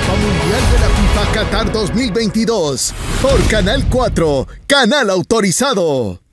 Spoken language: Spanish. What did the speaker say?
Copa Mundial de la FIFA Qatar 2022 por Canal 4, canal autorizado.